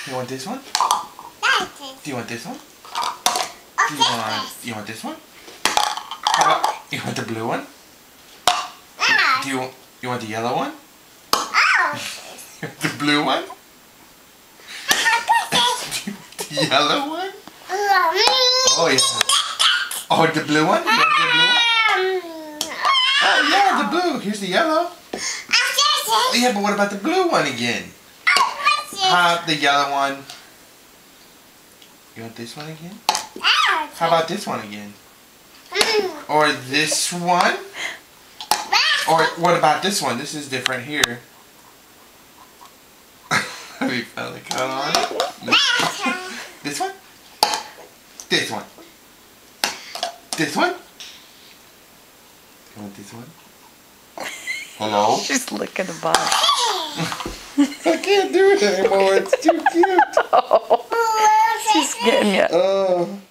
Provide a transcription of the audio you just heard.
You want this one? Do you want this one? You want this one? How about, you want the blue one? Do you want the yellow one? The blue one? The yellow one? Oh yeah. Oh, the blue one? You want the blue one? Oh yeah, the blue. Here's the yellow. Oh, yeah, but what about the blue one again? The yellow one. You want this one again? How about this one again? Or this one? Or what about this one? This is different here. Have you found the cut on it? This one? This one? This one? You want this one? Hello? She's licking the box. I can't do it anymore. It's too cute. Oh, she's getting you. Oh.